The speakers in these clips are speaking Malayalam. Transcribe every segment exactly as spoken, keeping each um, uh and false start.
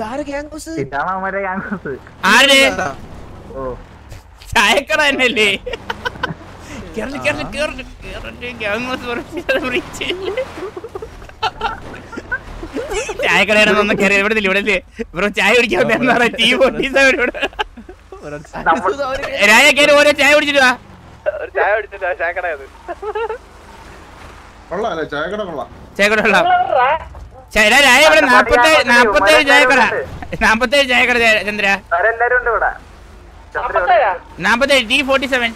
ചായക്കട തന്നെയല്ലേ? ചായക്കടയാണെന്നൊന്നും കയറി ഇവിടെ ഇവിടെ ബ്രോ ചായ കുടിക്കാൻ ടീ പൊട്ടീസവരോട് രായ കയറി ഓരോ ചായ കുടിച്ചിട്ട് വാ. ചായക്കട കൊള്ളാം. രായ ഇവിടെ നാപ്പത്തേഴ് നാപ്പത്തേഴ് ചായക്കട നാപ്പത്തേഴ് ചായക്കട ചന്ദ്ര നാപ്പത്തേഴ് ടി ഫോർട്ടി സെവൻ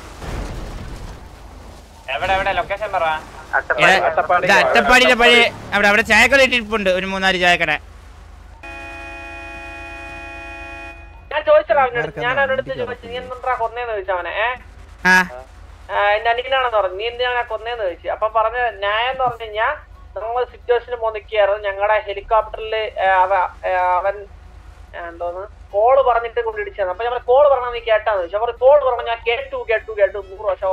അട്ടപ്പാടിയിലെ പഴയ അവിടെ അവിടെ ചായക്കട ഇട്ടിരിപ്പുണ്ട് ഒരു മൂന്നാല് ചായക്കട. ഞാൻ ചോദിച്ചടാ അവനടുത്ത് ഞാൻ അവനടുത്ത് ചോദിച്ചു നീ എന്താ കൊന്നേന്ന് ചോദിച്ചവനെ എന്റെ അനിയനാണെന്ന് പറഞ്ഞു. നീ എന്തിനാ കൊന്നേന്ന് ചോദിച്ചു. അപ്പൊ പറഞ്ഞ ന്യായം എന്ന് പറഞ്ഞു കഴിഞ്ഞാൽ നമ്മൾ സിറ്റുവേഷന് പോന്നിക്കായിരുന്നു. ഞങ്ങളുടെ ഹെലികോപ്റ്ററിൽ അവൻ എന്തോന്ന് കോള് പറഞ്ഞിട്ട് കൊണ്ടിടിച്ചത്. അപ്പൊ ഞങ്ങൾ കോള് പറഞ്ഞാൽ നീ കേട്ടാന്ന് ചോദിച്ചു. അവർ കോള് പറഞ്ഞു ഞാൻ കേട്ടു കേട്ടു കേട്ടു നൂറ് വർഷം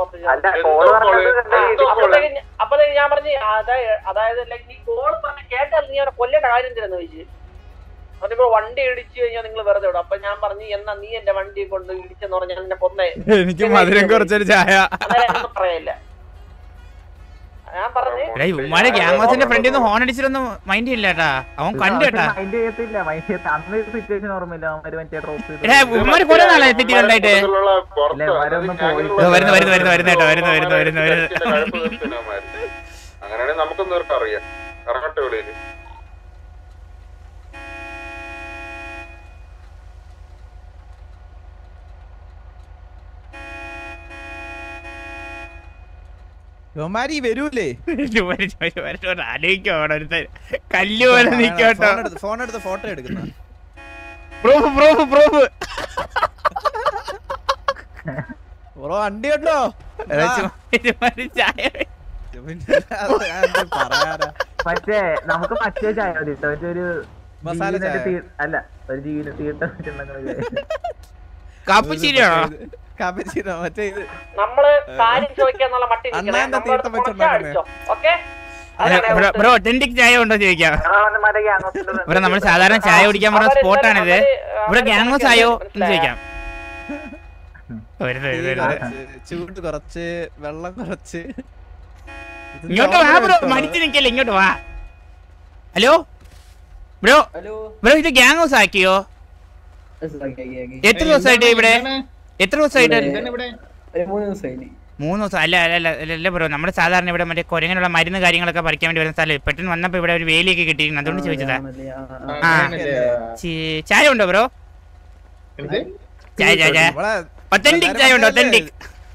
അപ്പോഴത്തേക്ക് ഞാൻ പറഞ്ഞു അതായത് നീ കോള് പറഞ്ഞ കേട്ടാൽ നീ അവനെ കൊല്ലേണ്ട കാര്യം എന്തിനാന്ന് ചോദിച്ചു. അതിപ്പോ വണ്ടി ഇടിച്ചു കഴിഞ്ഞാൽ നിങ്ങൾ വെറുതെ വിടും. അപ്പൊ ഞാൻ പറഞ്ഞു എന്നാ നീ എന്റെ വണ്ടി കൊണ്ട് ഇടിച്ചെന്ന് പറഞ്ഞാൽ എന്നെ കൊന്നേ എനിക്ക് മധുരം കുറച്ചൊരു ചായ പറയല്ല. ഞാൻ പറഞ്ഞു ഗ്യാങ്സിന്റെ ഫ്രണ്ടിൽ നിന്ന് ഹോൺ അടിച്ചിട്ടൊന്നും മൈൻഡ് ഇല്ലാട്ടാ. അവൻ കണ്ടു കേട്ടാ കൊറേ നാളെ സിറ്റി കണ്ടായിട്ട് വരുന്നു വരുന്നു വരുന്നു വരുന്നു കേട്ടോ വരുന്നു വരുന്നു വരുന്നു വരുന്നു. അങ്ങനെയാണെങ്കിൽ നമുക്കൊന്നും അറിയാം ഇറങ്ങട്ടെ വെളിയില്. വരൂലേ ആലോചിക്കോട്ടെ കല്ല് പോലെ നിക്കോട്ടോ. ഫോൺ എടുത്ത് ഫോട്ടോ എടുക്കുന്ന പ്രൂഫ് പ്രൂഫ് പ്രൂഫ് വണ്ടി ഉണ്ടോ? മറ്റേ നമുക്ക് മറ്റേ ചായ മതി ഒരു മസാല അല്ല ഒരു ജീവന തീട്ട കാപ്പുച്ചീരിയാണോ? നമ്മള് കാര്യം ചോദിക്കാന്നുള്ള മട്ടി ബ്രോ ഒത്തന്റിക് ചായ ഉണ്ടോ ചോദിക്കാം. ഇവിടെ നമ്മൾ സാധാരണ ചായ കുടിക്കാൻ പറഞ്ഞ സ്പോട്ടാണിത്. ഇവിടെ ഗ്യാങ്സ് ആയോ എന്ന് ചോദിക്കാം. ചൂട് കുറച്ച് വെള്ളം കുറച്ച് ഇങ്ങോട്ട് വാ ബ്രോ മടിച്ചു നിക്കല്ലേ ഇങ്ങോട്ട് വാ. ഹലോ ബ്രോ ബ്രോ ഇത് ഗ്യാങ് ഹൗസ് ആക്കിയോ? എത്ര ദിവസമായിട്ട് ഇവിടെ എത്ര ദിവസമായിട്ട്? മൂന്ന് ദിവസം അല്ല അല്ല അല്ല ബ്രോ നമ്മുടെ സാധാരണ ഇവിടെ മറ്റേ കുരങ്ങനുള്ള മരുന്ന് കാര്യങ്ങളൊക്കെ പറിക്കാൻ വേണ്ടി വരുന്ന സ്ഥലം പെട്ടെന്ന് വന്നപ്പോ ഇവിടെ ഒരു വേലിയൊക്കെ കിട്ടിയിരുന്നു അതുകൊണ്ട് ചോദിച്ചതാ. ആ ചായ ഉണ്ടോ ബ്രോ? ചായ ചായ ചായ ഒത്തന്റിക് ചായ ഉണ്ടോ? ഒത്തന്റിക്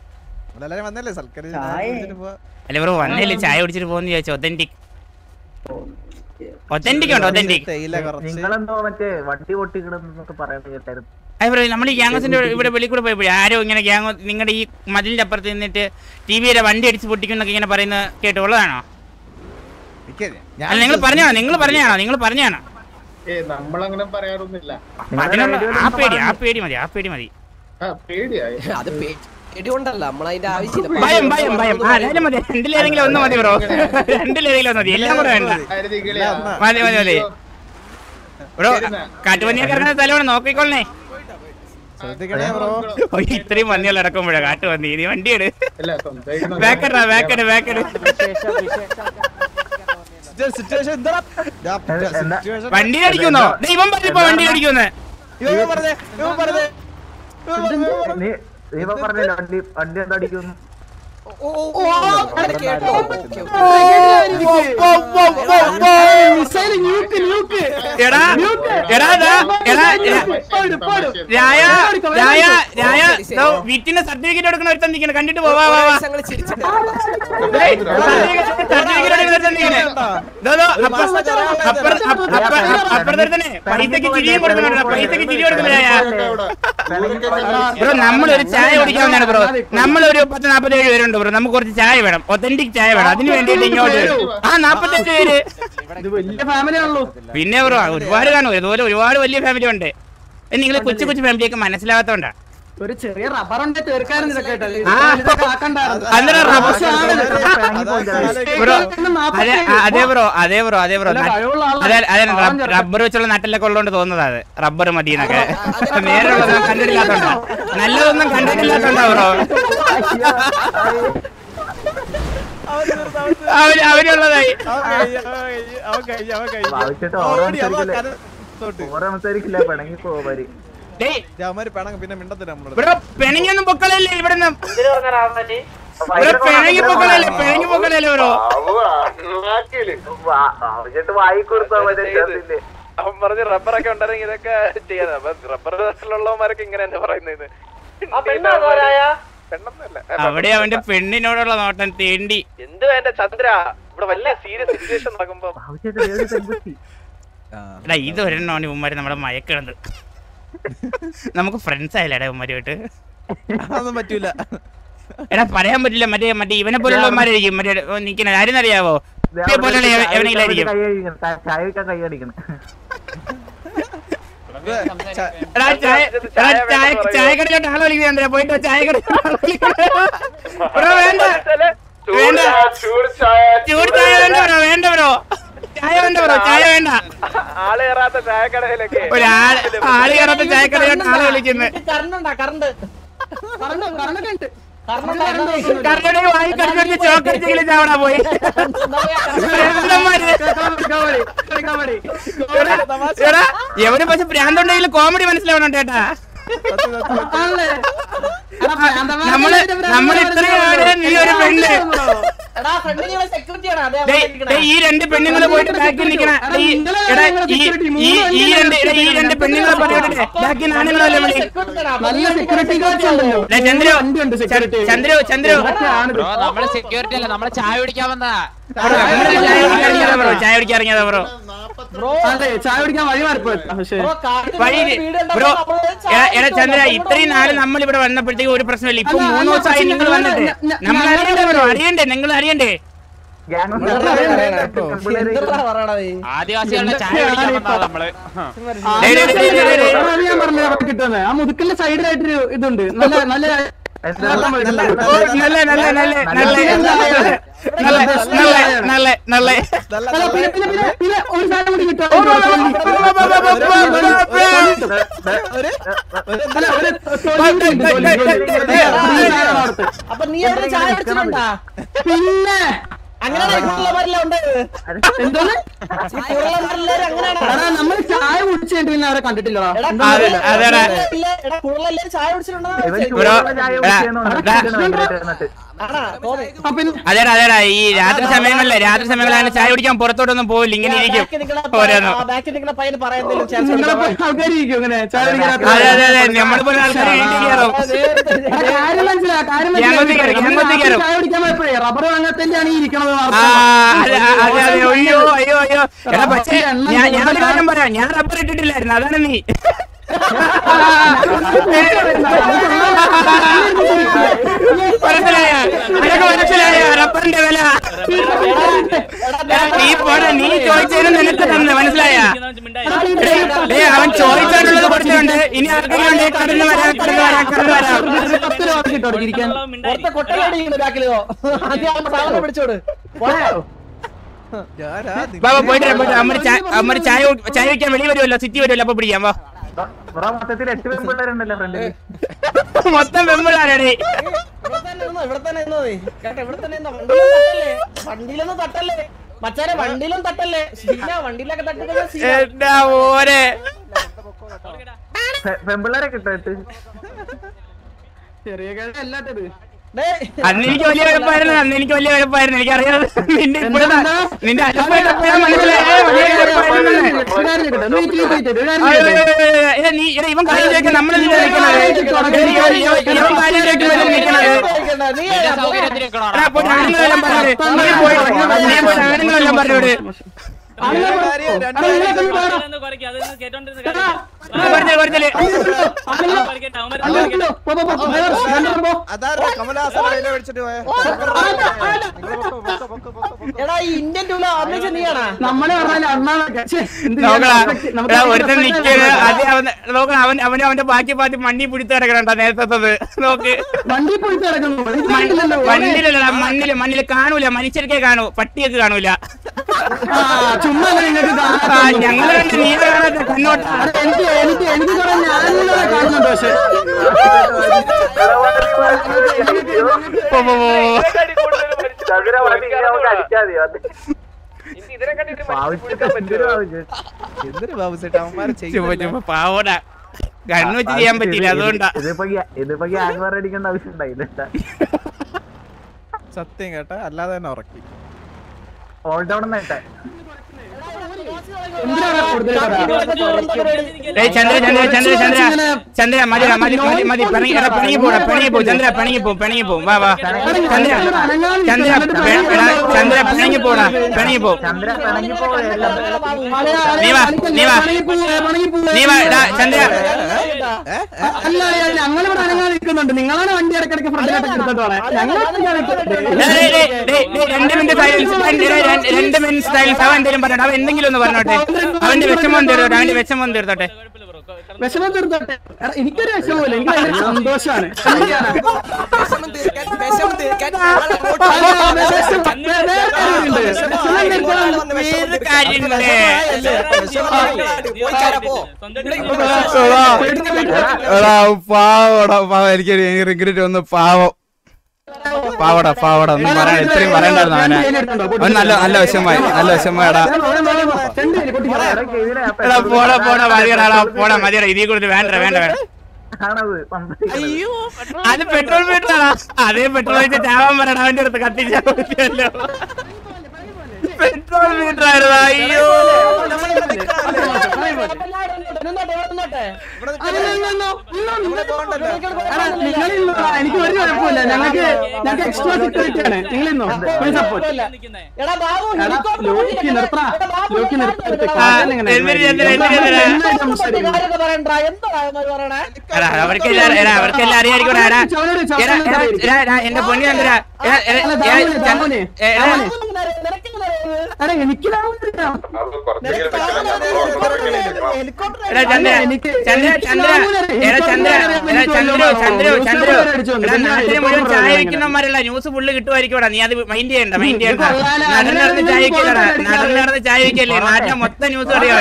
അല്ല ബ്രോ വന്നല്ലേ ചായ കുടിച്ചിട്ട് പോകുന്ന ചോദിച്ചു. ഒത്തന്റിക് ഒത്തന്റിക് ഉണ്ടോ? ഒത്തന്റിക് നിങ്ങളെന്തോ മറ്റേ വണ്ടി പൊട്ടിക്കണമെന്നൊക്കെ പറയാൻ കേട്ടായിരുന്നു. അതെ ബ്രോ നമ്മൾ ഈ ഗ്യാങ്സിന്റെ ഇവിടെ വെളിയിൽ കൂടെ പോയപ്പോഴേ ആരോ ഇങ്ങനെ ഗ്യാങ് നിങ്ങളുടെ ഈ മതിലിന്റെ അപ്പുറത്ത് നിന്നിട്ട് ടി വിയുടെ വണ്ടി അടിച്ച് പൊട്ടിക്കുന്നൊക്കെ ഇങ്ങനെ പറയുന്ന കേട്ടുള്ളതാണോ? അല്ല നിങ്ങൾ പറഞ്ഞാണോ നിങ്ങൾ പറഞ്ഞാണോ നിങ്ങൾ പറഞ്ഞാണോ? നമ്മളങ്ങനെ പറയാറൊന്നുമില്ല. ആ പേടി ആ പേടി മതി ആ പേടി മതി. ഭയം ഭയം ഭയം ആ അതായത് മതി. രണ്ടിലേതെങ്കിലും ഒന്ന് മതി ബ്രോ. രണ്ടിലേതെങ്കിലും ഒന്ന് മതി. എല്ലാം കൂടെ വേണ്ട. മതി മതി മതി ബ്രോ. കാട്ടുപന്നിയൊക്കെ ഇറങ്ങുന്ന സ്ഥലമാണ് നോക്കിക്കൊള്ളേ. ഇത്രയും പന്നികൾ ഇറക്കുമ്പോഴാ കാട്ടുപന്നി. നീ വണ്ടി എടു. ബാക്കടാ ബാക്കട് ബാക്കട് വണ്ടി അടിക്കുന്നോ? ഇവൻ പറഞ്ഞപ്പോ വണ്ടി അടിക്കുന്ന് ദൈവം പറഞ്ഞില്ല വണ്ടി വണ്ടി എന്താ അടിക്കുന്നു? വീട്ടിന്റെ സർട്ടിഫിക്കറ്റ് എടുക്കണ ഒരുത്തൻ നിൽക്കണം കണ്ടിട്ട് പോവാ. അപ്പുറത്തന്നെ പൈസക്ക് ചിരിയും കൊടുക്കുന്നുണ്ടോ? പൈസക്ക് ചിരി കൊടുക്കുന്നില്ല ബ്രോ. നമ്മളൊരു ചായ കുടിക്കാവുന്നതാണ് ബ്രോ. നമ്മളൊരു പത്ത് നാപ്പത്തേഴ് പേരുണ്ട് ബ്രോ. നമുക്ക് കുറച്ച് ചായ വേണം. ഒത്തന്റിക് ചായ വേണം. അതിന് വേണ്ടിയിട്ട് ഇങ്ങോട്ട് ആ നാപ്പത്തെട്ട് പേര് പിന്നെ ബ്രോ ഒരുപാട് കാണും. ഇതുപോലെ ഒരുപാട് വലിയ ഫാമിലി ഉണ്ട്. നിങ്ങൾ കൊച്ചു കൊച്ചു ഫാമിലിയൊക്കെ മനസ്സിലാവാത്തോണ്ടാ. ഒരു ചെറിയ റബ്ബറുണ്ട് തീർക്കാനും ഇതൊക്കെ കേട്ടോ അതെ ബ്രോ അതെ ബ്രോ അതെ ബ്രോ അതെ അതെ റബ്ബർ വെച്ചുള്ള നട്ടിലൊക്കെ ഉള്ളതുകൊണ്ട് തോന്നുന്നത് അത് റബ്ബർ മതി എന്നൊക്കെ നേരെയുള്ളതൊന്നും കണ്ടിട്ടില്ലാത്തോണ്ടോ നല്ലതൊന്നും കണ്ടിട്ടില്ലാത്തോണ്ടോ ബ്രോ അവര് അവരുള്ളതായി പെണങ്ങിയൊന്നും പൊക്കളല്ലേ ഇവിടുന്ന് പിണങ്ങി പൊക്കളല്ലേ പിണങ്ങി പൊക്കളല്ലേ ബ്രോ അവൻ പറഞ്ഞ് റബ്ബറൊക്കെ ഉണ്ടായിരുന്നെങ്കിൽ ഇതൊക്കെ ചെയ്യാൻ റബ്ബർ ഉള്ളവന്മാരൊക്കെ ഇങ്ങനെ തന്നെ പറയുന്നത് അവിടെ അവന്റെ പെണ്ണിനോടുള്ള നോട്ടം തേണ്ടി എന്ത് വേണ്ട ചന്ദ്ര ഇവിടെ വലിയ സീരിയസ് സിറ്റുവേഷൻ നടക്കുമ്പോ എടാ ഇത് ഒരെണ്ണമാണ് ഇവന്മാര് നമ്മളെ മയക്കണത് നമുക്ക് ഫ്രണ്ട്സ് ആയില്ലടാ ഇവന്മാരുമായിട്ട് അതൊന്നും പറ്റൂല എടാ പറയാൻ പറ്റില്ല മറ്റേ മറ്റേ ഇവനെ പോലുള്ളവന്മാരായിരിക്കും മറ്റേ നിക്കുന്ന ആരും അറിയാവോ പോലുള്ള എവനെങ്കിലായിരിക്കും ചായക്കടയിലോട്ട് ആളെ വിളിക്കുന്നുണ്ട് പോയിട്ട് ചായക്കട വേണ്ട വേണ്ട ചൂട് ചായ വേണ്ട ബ്രോ വേണ്ട ബ്രോ ചായ വേണ്ട ബ്രോ ചായ വേണ്ട ആള് കയറാത്ത ചായക്കടയിലൊക്കെ ഒരാള് ആള് കയറാത്ത ചായക്കടയിലോട്ട് ആളെ വിളിക്കുന്നത് കറണ്ട് വായി കറിഞ്ഞ ചോക്കടിച്ചെങ്കിലും ചാവടാ പോയി എവര് പക്ഷെ ഭ്രാന്തുണ്ടെങ്കിലും കോമഡി മനസ്സിലാവണം ചേട്ടാ നമ്മള് നമ്മള് ഇത്രയും നീ ഒരു പെണ്ണ് ഈ രണ്ട് പെണ്ണുങ്ങള് പോയിട്ട് ബാക്കിൽ നിൽക്കണ ഈ രണ്ട് ഈ രണ്ട് പെണ്ണുങ്ങളെ പറയട്ടെ ബാക്കി നാണുങ്ങളല്ലേ വിളി ചന്ദ്രു ചന്ദ്രു നമ്മള് സെക്യൂരിറ്റി അല്ല നമ്മള് ചായ കുടിക്കാൻ വന്നതാ ബ്രോ ചായ കുടിക്കാൻ ഇറങ്ങിയതാ ബ്രോ ചായ കുടിക്കാൻ വഴി മാറിപ്പോയി വഴി ബ്രോ എടാ ചന്ദ്ര ഇത്രയും നാള് നമ്മൾ ഇവിടെ വന്നപ്പോഴത്തേക്ക് ഒരു പ്രശ്നമില്ല ഇപ്പൊ മൂന്ന് ദിവസമായി നിങ്ങൾ വന്നിട്ട് നമ്മൾ അറിയണ്ടേ ബ്രോ അറിയണ്ടേ നിങ്ങൾ അറിയണ്ടേ ആദിവാസികളുടെ ചായ കുടിക്കാൻ വന്നതാ നമ്മള് ഞാൻ പറഞ്ഞ കിട്ടുന്നത് ആ മുതുക്കലിന്റെ സൈഡിലായിട്ടൊരു ഇതുണ്ട് നല്ല നല്ല നല്ല നല്ല നല്ല നല്ല നല്ല നല്ല ഒരു സാധനം കൂടി കിട്ടും അപ്പൊ നീ അവിടെ ചായ കുടിച്ചിട്ടുണ്ടാ പിന്നെ അങ്ങനെ നമ്മൾ ചായ കുടിച്ചിട്ട് പിന്നെ അവരെ കണ്ടിട്ടില്ലടാ ചായ കുടിച്ചിട്ടുണ്ടോ അതേടാ അതേടാ ഈ രാത്രി സമയങ്ങളിലെ രാത്രി സമയങ്ങളിലാണ് ചായ കുടിക്കാൻ പുറത്തോട്ടൊന്നും പോവില്ല ഇങ്ങനെ ഇരിക്കും ഓരോന്നും ആൾക്കാരിക്കും ഇങ്ങനെ ചായ അതെ അതെ അതെ നമ്മളെ പോലെ ആൾക്കാർ വീട്ടിൽ കയറും കാര്യം മനസ്സിലാ കാര്യം മനസ്സിലായി ചായ കുടിക്കാൻ പോയപ്പോഴേ റബ്ബർ വാങ്ങാത്തന്നെയാണ് ഈ ഇരിക്കണത് ആ അതെ അതെ അയ്യോ അയ്യോ അയ്യോ എടാ പക്ഷേ ഞാൻ ഞാനൊരു കാര്യം പറയാം ഞാൻ റബ്ബർ ഇട്ടിട്ടില്ലായിരുന്നു അതാണ് നീ മനസ്സിലായ നിനക്ക് മനസ്സിലായ റബ്ബറിന്റെ വില നീ പോടാ നീ ചോദിച്ചതിനും നിനക്ക് തന്നെ മനസ്സിലായ അവൻ ചോദിച്ചാലുള്ളത് കൊടുത്തിട്ടുണ്ട് ഇനി ആർക്കെങ്കിലും ഉണ്ട് കടന്നു വരാൻ കടന്നു വരാൻ കടന്നു വരാം പിടിച്ചോട് ബാബാ പോയിട്ട് അമ്മ അമ്മ ചായ ചായ വയ്ക്കാൻ വെളി വരുമല്ലോ സിറ്റി വരുമല്ലോ അപ്പൊ പിടിക്കാം വാ മൊത്തത്തിൽ എട്ട് പെൺപിള്ളേരുണ്ടല്ലോ ഫ്രണ്ടിൽ മൊത്തം പെൺപിള്ളേരാണ് ഇവിടെ തന്നെ ഇവിടെ തന്നെ വണ്ടിയിലൊന്നും തട്ടല്ലേ മച്ചാരെ വണ്ടിയിലും തട്ടല്ലേ വണ്ടിയിലൊക്കെ തട്ടിട്ട് ഓരെ പെൺപിള്ളേരെ കിട്ടിട്ട് ചെറിയ കാര്യം അല്ലാത്തത് അന്ന് എനിക്ക് വലിയ കുഴപ്പമായിരുന്നു അന്ന് എനിക്ക് വലിയ കുഴപ്പമായിരുന്നു എനിക്കറിയാതെ നിന്റെ ഇപ്പോഴും നിന്റെ അനുഭവം മനസ്സിലായ നീ ഇവൻ കാര്യം ചോദിക്കാൻ നമ്മളെ ഇവൻ കാര്യം ചോദിക്കുമ്പോൾ ആണുങ്ങളെല്ലാം പറഞ്ഞോട് ആണുങ്ങളെല്ലാം പറഞ്ഞോട് പറഞ്ഞേ പറഞ്ഞേ അതാരാ കമലഹാസൻ ഡയലോഗ് അടിച്ചിട്ട് പോയ എടാ ഈ ഇന്ത്യൻ ടൂല അമ്മച്ച നീയാണാ നമ്മളെ പറഞ്ഞാൽ അണ്ണാന്നൊക്കെ ഒരുത്തൻ നിൽക്കുന്നത് അത് നോക്കണം. അവൻ അവന് അവന്റെ ബാക്കി പാത്തി മണ്ണി പിടിച്ച് കിടക്കണ നേരത്തത് നോക്ക്. വണ്ടി പോയിട്ട് കിടക്കുന്നു മണ്ണിലല്ല മണ്ണില് മണ്ണില് കാണൂല. മനുഷ്യർക്കേ കാണൂ, പട്ടിയൊക്കെ കാണൂല. ചുമ്മാ നിങ്ങൾക്ക് ഞങ്ങള് കണ്ട് നീ കാണാത്ത കണ്ണോട്ട. എനിക്ക് എനിക്ക് എനിക്ക് ഞാനിങ്ങനെ കാണുന്നുണ്ട്. പക്ഷെ എന്തൊരു ബാബു ചേട്ടാ അവന്മാരെ ചെയ്യുമ്പോ പാവോടാ കണ്ണു വെച്ച് ചെയ്യാൻ പറ്റില്ല. അതുകൊണ്ടാ ഇതിപ്പോ ഇതിപ്പോ ഗ്യാങ് വാർ അടിക്കേണ്ട ആവശ്യം ഉണ്ടായില്ല. സത്യം കേട്ടാ, അല്ലാതെ തന്നെ ഉറക്കി. ഓൾ ഡൗൺ നേട്ടെ ചന്ദ്ര ചന്ദ്ര ചന്ദ്ര ചന്ദ്ര ചന്ദ്ര മതി മതി മതി മതി പിണങ്ങി പിണങ്ങി പോടാ. പിണങ്ങി പോ ചന്ദ്ര, പിണങ്ങി പോ പിണങ്ങി പോ. വാ വാ ചന്ദ്ര ചന്ദ്ര ചന്ദ്ര പിണങ്ങി പോടാ, പിണങ്ങി പോ. നീ വാ നീ വാ നീ വാ ചന്ദ്ര. അല്ല ഞങ്ങളിവിടെ അനങ്ങാൻ നിൽക്കുന്നുണ്ട്. നിങ്ങളാണ് വണ്ടി ഇടക്കിടക്ക് ഫ്രണ്ടിലോട്ട് എടുത്തോളെ. രണ്ട് മിനിറ്റ് സൈലൻസ്, രണ്ട് മിനിറ്റ് സൈലൻസ്. അവൻ എന്തെങ്കിലും പറഞ്ഞോ, അവൻ എന്തെങ്കിലും ഒന്ന് പറഞ്ഞോട്ടെ. അവന്റെ വിഷമം തീർത്തോട്ടെ, അവന്റെ വിഷമം തീർത്തോട്ടെ. വിഷമം തീർത്തോട്ടെ. എനിക്കൊരു വിഷമമില്ല, എനിക്ക് ഭയങ്കര സന്തോഷമാണ്. പാവോടാ എനിക്ക് റിഗ്രറ്റ് ഒന്ന് പാവം പാവടാ പാവടാ ഒന്നും പറയാൻ ഇത്രയും പറയണ്ടായിരുന്നു അവനെ. അവൻ നല്ല നല്ല വിഷമായി, നല്ല വിഷമാടാ. എടാ പോടാ പോടാ മതിയടാ പോടാ മതിയടാ. ഇതിൽ കൂടുതൽ വേണ്ട വേണ്ട വേണ്ട. അത് പെട്രോൾ മീറ്ററാടാ. അതേ പെട്രോൾ വെച്ച് ചാവാൻ പറയണ അവന്റെ അടുത്ത് കത്തിച്ചാൽ പറ്റിയല്ലോ. Petrol metre ആയിരുന്നാ. അയ്യോ എനിക്ക് ഒരു കുഴപ്പമില്ല. ഞങ്ങൾക്ക് ഞങ്ങൾക്ക് എക്സ്ട്രാ സെക്യൂരിറ്റി ആണ്. നിങ്ങളിന്നോ ലോക്കി നിർത്താ ലോക്കി അവർക്കെല്ലാം അവർക്കെല്ലാം അറിയായിരിക്കും. എന്റെ പൊന്നി ചന്ദ്ര എനിക്ക് മുഴുവൻ ചായ വിൽക്കുന്നവന്മാരല്ല ന്യൂസ് ഫുള്ള് കിട്ടുമായിരിക്കും. നീ അത് മൈൻഡ് ചെയ്യണ്ട മൈൻഡ് ചെയ്യണ്ട. നടന്ന് നടന്ന് ചായ വിൽക്കല്ലടാ, നടന്ന് നടന്ന് ചായ വിൽക്കല്ലേ. നാട്ടിലെ മൊത്തം ന്യൂസ് അറിയാം.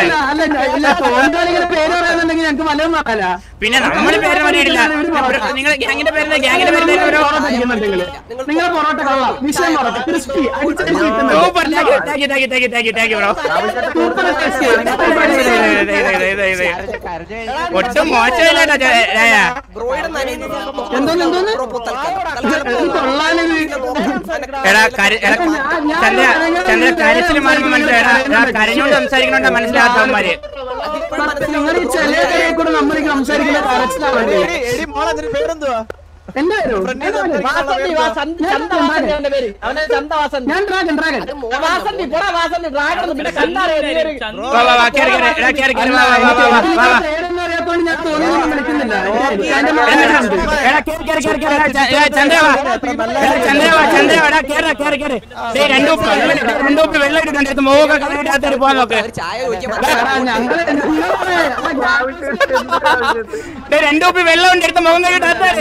പിന്നെ നമ്മള് പേര് അറിയില്ല. നിങ്ങൾ ഗ്യാങ്ങിന്റെ പേര് ഗ്യാങ്ങിന്റെ പേര് നിങ്ങളെ പൊറോട്ട കൊള്ളാം. വിഷയം super thank you thank you thank you thank you thank you thank you bro. ഒട്ടും മോശമില്ല. എടാ ചന്ദ്ര ചന്ദ്ര കരച്ചിൽ മാറുമ്പോ മനസ്സിലായടാ. കരഞ്ഞോണ്ട് സംസാരിക്കണോണ്ടാ മനസ്സിലാത്തവന്മാര്. കൂടെ നമ്മളേക്ക് സംസാരിക്കുന്ന കരച്ചിലാണ്. എന്റെ രണ്ടുപ്പ് വെള്ളം എടുക്കണ്ടത് മോഹൊക്കെ കളയിടാത്തൊരു പോകാൻ നോക്ക്. രണ്ടുപ്പ് വെള്ളം ഉണ്ട് എടുത്ത് മോഹം കഴിയിട്ടാത്താര്.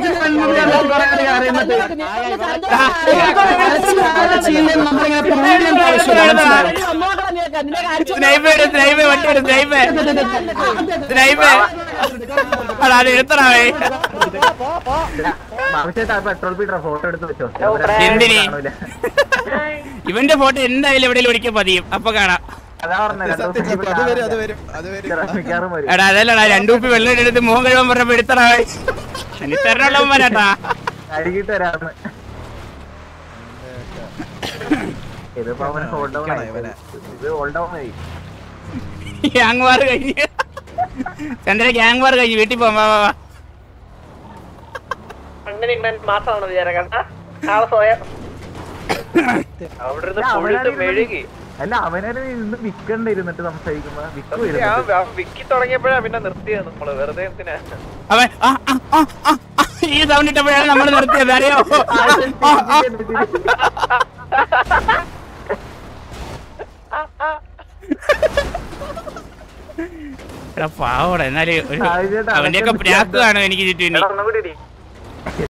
അത് എടുത്തണേ. എന്തിന് ഇവന്റെ ഫോട്ടോ എന്തായാലും എവിടെയും ഒരിക്കൽ പതിയും. അപ്പൊ കാണാം. എടാ അതല്ലടാ രണ്ടുപ്പി വെള്ളം എടുത്ത് മോഹം കഴിവാൻ പറഞ്ഞപ്പോ എടുത്തണേ. എനിത്തരണുള്ളവന്മാരാട്ടാ. ഗ്യാങ് വാർ കഴിഞ്ഞ് ചന്ദ്ര ഗ്യാങ് വാർ കഴിഞ്ഞ് വീട്ടിൽ പോവാ. മാസമാണ് വിചാരം കണ്ട ആളെ സ്വയം അവിടെ മെഴുകി അല്ല അവനെ ഇന്ന് വിക്കണ്ട ഇരുന്നിട്ട് സംസാരിക്കുമ്പോ വിക്കു വിക്കി തുടങ്ങിയപ്പോഴാ പിന്നെ നിർത്തിയത് നമ്മള് വെറുതെ എന്തിനാ അവൻ ആ, ആ, ആ, ആ, ആ, ഈ സൗണ്ട് ഇട്ടപ്പോഴാണ് നമ്മൾ നിർത്തിയത് അറിയോ പാവോടെ എന്നാല് അവന്റെയൊക്കെ പ്രാക്ക് കാണും എനിക്ക് ചുറ്റും